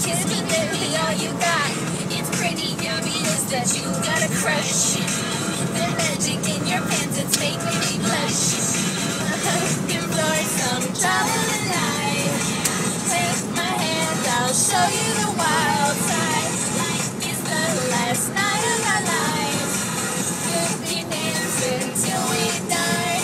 kiss me, baby, all you got. It's pretty obvious that you got a crush. The magic in your pants, it's making me blush. Looking for some trouble tonight. Take my hand, I'll show you the wild side. It's the last night of our lives. We'll be dancing till we die.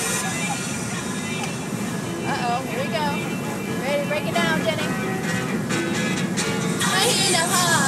Uh-oh, here we go. Ready to break it down, Jenny? I hear the heart.